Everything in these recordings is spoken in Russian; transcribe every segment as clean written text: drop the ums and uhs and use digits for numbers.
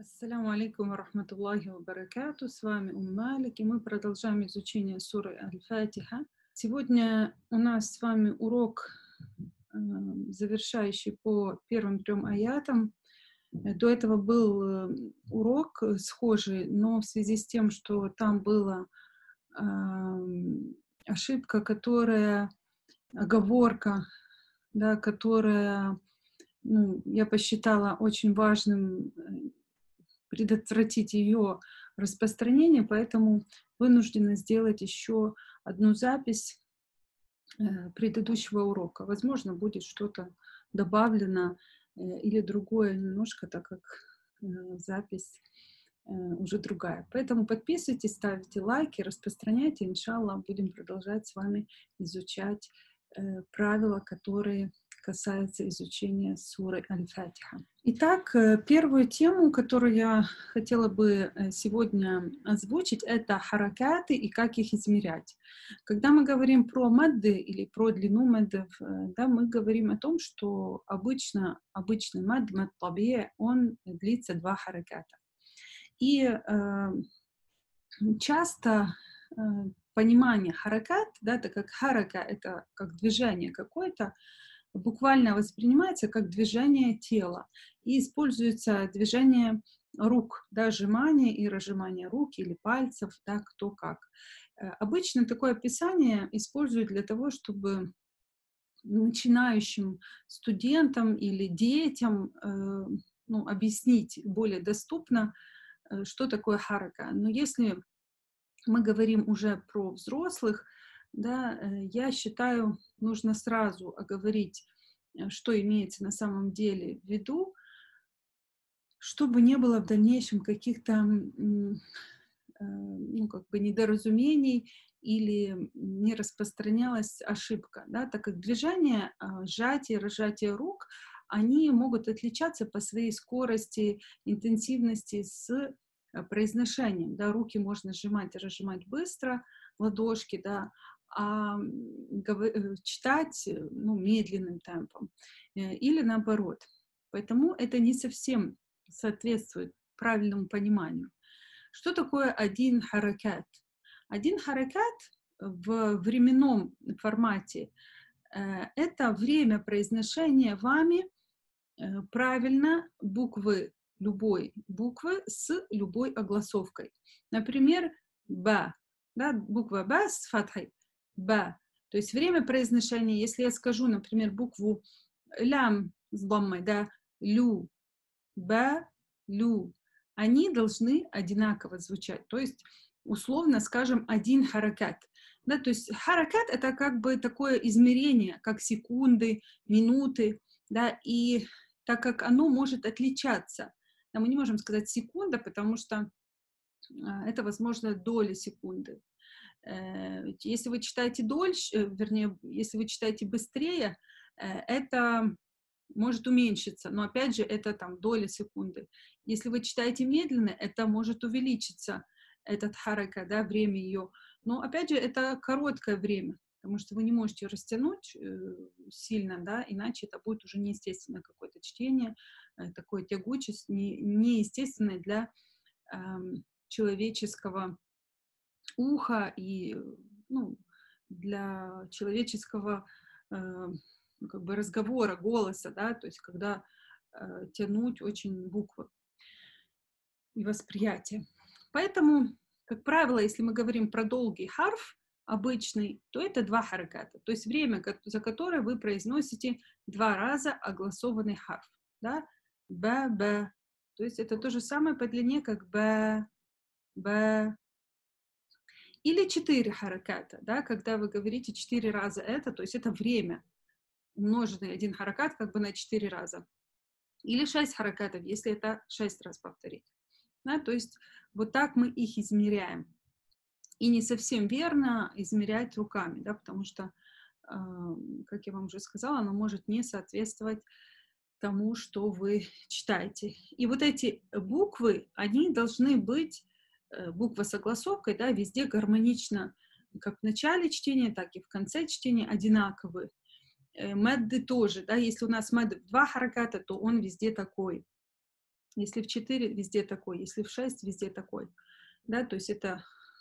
Ассаляму алейкум ва рахматуллахи ва баракату. С вами Малик, и мы продолжаем изучение суры Аль-Фатиха. Сегодня у нас с вами урок, завершающий по первым 3 аятам. До этого был урок схожий, но в связи с тем, что там была ошибка, оговорка, да, которая я посчитала очень важным предотвратить ее распространение, поэтому вынуждена сделать еще одну запись предыдущего урока. Возможно, будет что-то добавлено или другое немножко, так как запись уже другая. Поэтому подписывайтесь, ставьте лайки, распространяйте. Иншаллах, будем продолжать с вами изучать правила, которые касаются изучения суры Аль-Фатиха. Итак, первую тему, которую я хотела бы сегодня озвучить, это харакаты и как их измерять. Когда мы говорим про мадды или про длину маддов, да, мы говорим о том, что обычный мад табия, он длится 2 хараката. И часто понимание харакат, да, так как харака — это как движение какое-то, буквально воспринимается как движение тела. И используется движение рук, да, сжимание и разжимание рук или пальцев, да, кто как. Обычно такое описание используют для того, чтобы начинающим студентам или детям объяснить более доступно, что такое харака. Но если мы говорим уже про взрослых, да, я считаю, нужно сразу оговорить, что имеется на самом деле в виду, чтобы не было в дальнейшем каких-то недоразумений или не распространялась ошибка, да, так как движение, сжатие, разжатие рук, они могут отличаться по своей скорости, интенсивности с произношением, да, руки можно сжимать и разжимать быстро, ладошки, да, а читать, медленным темпом, или наоборот. Поэтому это не совсем соответствует правильному пониманию. Что такое один харакат? Один харакат в временном формате это время произношения вами правильно любой буквы с любой огласовкой. Например, ба, да, буква ба с фатхой, ба. То есть время произношения, если я скажу, например, букву лям с даммой, да, лю, ба, лю, они должны одинаково звучать. То есть, условно скажем, один харакат. Да, то есть харакат — это как бы такое измерение, как секунды, минуты, да, и так как оно может отличаться. Да, мы не можем сказать секунда, потому что это, возможно, доля секунды. Если вы читаете дольше, если вы читаете быстрее, это может уменьшиться, но опять же это там доля секунды. Если вы читаете медленно, это может увеличиться, этот харака, да, время ее. Но опять же это короткое время, потому что вы не можете растянуть сильно, да, иначе это будет уже неестественное какое-то чтение, такое тягучее, неестественное для человеческого уха и для человеческого как бы разговора, голоса, да, то есть когда тянуть очень буквы и восприятие. Поэтому, как правило, если мы говорим про долгий харф, обычный, то это 2 хараката, то есть время, за которое вы произносите 2 раза огласованный харф, да, б, то есть это то же самое по длине, как б, или 4 хараката, да, когда вы говорите 4 раза это, то есть это время, умноженный один харакат как бы на 4 раза. Или 6 харакатов, если это 6 раз повторить. Да, то есть вот так мы их измеряем. И не совсем верно измерять руками, да, потому что, как я вам уже сказала, оно может не соответствовать тому, что вы читаете. И вот эти буквы, они должны быть, буква с огласовкой, да, везде гармонично, как в начале чтения, так и в конце чтения одинаковые. Медды тоже, да, если у нас медд 2 хараката, то он везде такой. Если в 4 везде такой, если в 6 везде такой. Да, то есть это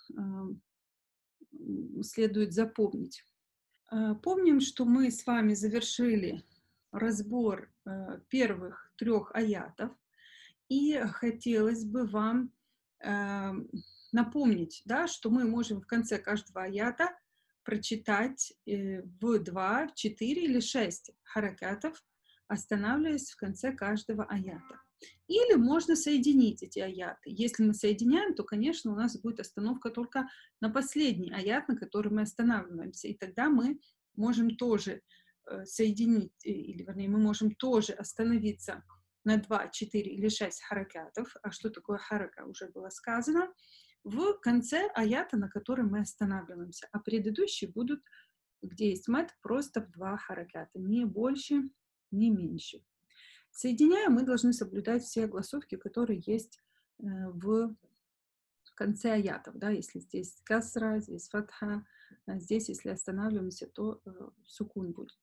следует запомнить. Помним, что мы с вами завершили разбор первых 3 аятов, и хотелось бы вам напомнить, да, что мы можем в конце каждого аята прочитать в 2, в 4 или 6 харакатов, останавливаясь в конце каждого аята. Или можно соединить эти аяты. Если мы соединяем, то, конечно, у нас будет остановка только на последний аят, на который мы останавливаемся. И тогда мы можем тоже соединить, или, вернее, мы можем тоже остановиться на 2, 4 или 6 харакатов. А что такое харака, уже было сказано. В конце аята, на котором мы останавливаемся. А предыдущие будут, где есть мад, просто в 2 хараката. Не больше, не меньше. Соединяя, мы должны соблюдать все огласовки, которые есть в конце аятов. Да? Если здесь касра, здесь фатха, а здесь, если останавливаемся, то сукун будет.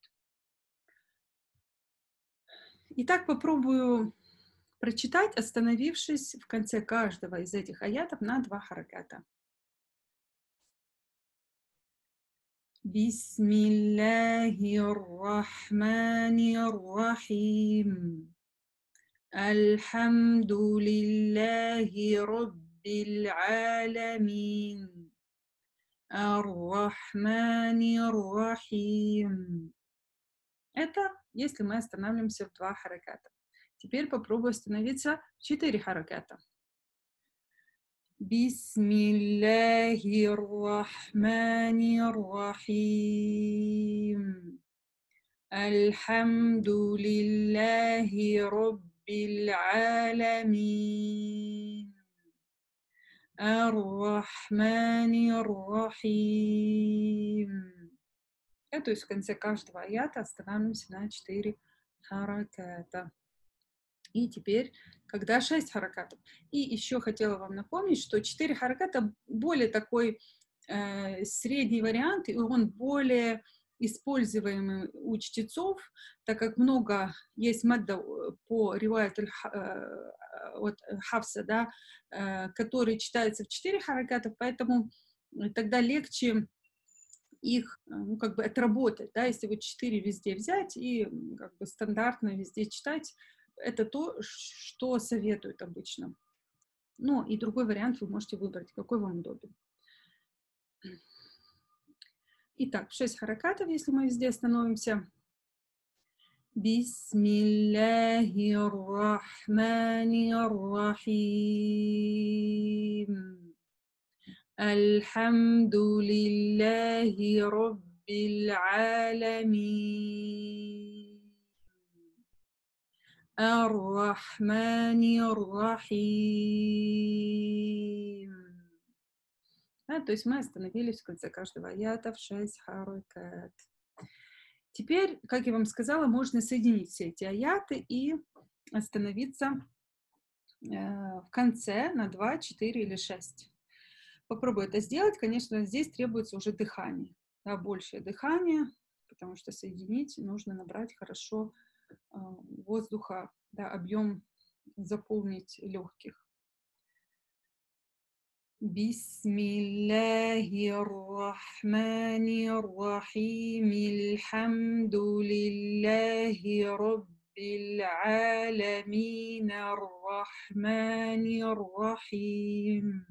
Итак, попробую прочитать, остановившись в конце каждого из этих аятов на 2 хараката. Бисмиллахир-рахманир-рахим. Альхамдулиллахи Rabbil Аламин. Ар-Рахманир-Рахим. Это если мы останавливаемся в 2 хараката. Теперь попробую остановиться в 4 хараката. Бисмиллахир-Рахманир-Рахим. Альхамдулиллахи Rabbil Аламин. Ар-Рахманир-Рахим. То есть в конце каждого аята останавливаемся на 4 хараката. И теперь, когда 6 харакатов. И еще хотела вам напомнить, что 4 хараката более такой средний вариант, и он более используемый у чтецов, так как много есть мадда по риваят от Хавса, да, который читается в 4 хараката, поэтому тогда легче их, ну, как бы отработать, да, если вот 4 везде взять и как бы стандартно везде читать, это то, что советуют обычно. Ну, и другой вариант вы можете выбрать, какой вам удобен. Итак, 6 харакатов, если мы везде остановимся. Бисмиллахир-рахманир-рахим. Альхамдулиллахи Rabbil Аламин. Ар-Рахманир-Рахим. Да, то есть мы остановились в конце каждого аята в 6 харакат. Теперь, как я вам сказала, можно соединить все эти аяты и остановиться в конце на 2, 4 или 6. Попробую это сделать. Конечно, здесь требуется уже дыхание, да, большее дыхание, потому что соединить нужно набрать хорошо воздуха, да, объем заполнить легких. Бисмиллахир-рахманир-рахим. Альхамдулиллахи Rabbil Аламин. Ар-Рахманир-рахим.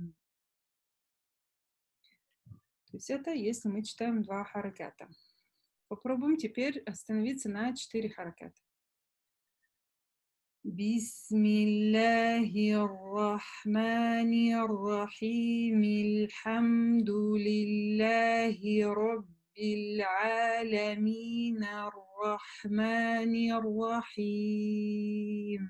То есть это если мы читаем 2 хараката. Попробуем теперь остановиться на 4 хараката. Бисмиллахир-рахманир-рахим. Альхамдулиллахи Rabbil Аламин. Ар-Рахманир-рахим.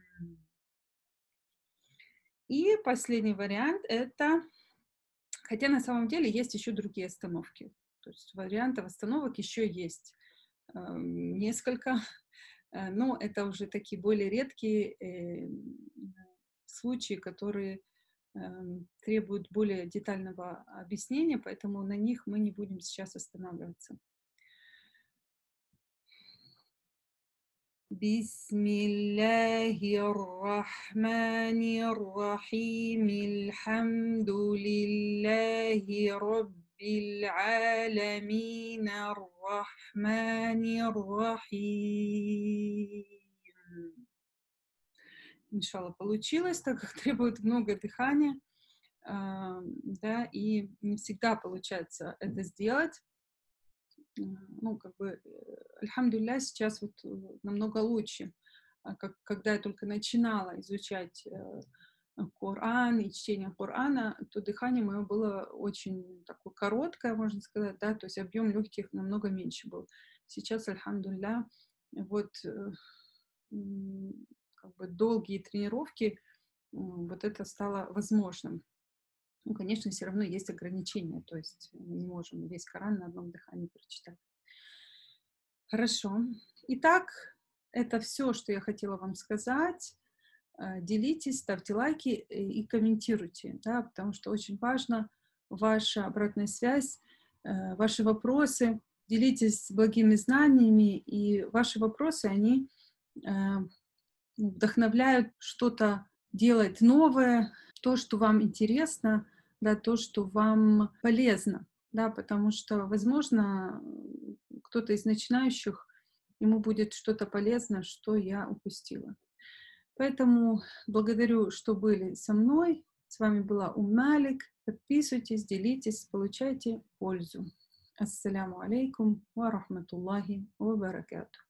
И последний вариант это, хотя на самом деле есть еще другие остановки. То есть вариантов остановок еще есть несколько. Но это уже такие более редкие случаи, которые требуют более детального объяснения, поэтому на них мы не будем сейчас останавливаться. Бисмиллахир-рахманир-рахим. Алхамдулиллахи Rabbil аламин. Ар-рахманир-рахим. Иншалла, получилось, так как требует много дыхания, да, и не всегда получается это сделать. Ну, как бы, альхамдулилля, сейчас вот намного лучше. Когда я только начинала изучать Коран и чтение Корана, то дыхание мое было очень такое короткое, можно сказать, да, то есть объем легких намного меньше был. Сейчас, альхамдулилля, вот как бы долгие тренировки, вот это стало возможным. Ну, конечно, все равно есть ограничения, то есть мы не можем весь Коран на одном дыхании прочитать. Хорошо. Итак, это все, что я хотела вам сказать. Делитесь, ставьте лайки и комментируйте, да, потому что очень важна ваша обратная связь, ваши вопросы. Делитесь благими знаниями, и ваши вопросы, они вдохновляют что-то делать новое, то, что вам интересно, да, то, что вам полезно, да, потому что, возможно, кто-то из начинающих, ему будет что-то полезно, что я упустила. Поэтому благодарю, что были со мной. С вами была Малик. Подписывайтесь, делитесь, получайте пользу. Ассаляму алейкум ва рахматуллахи ва баракатух.